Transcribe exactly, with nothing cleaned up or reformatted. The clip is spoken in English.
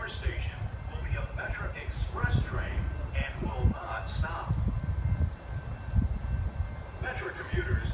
your station will be a Metra Express train and will not stop. Metra commuters